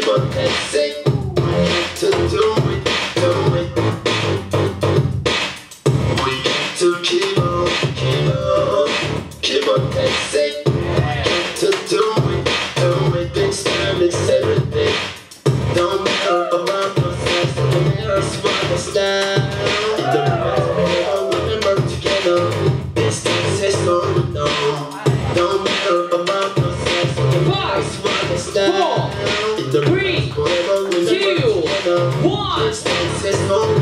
keep on dancing. To do it, do it. We got to keep on dancing. To do it, this time it's everything. Don't matter about ourselves, the mirrors want us down. In the past we all remember together. This time says no, no. Don't matter about ourselves, the mirrors want us down. In the 3, 2, 1. This time says no.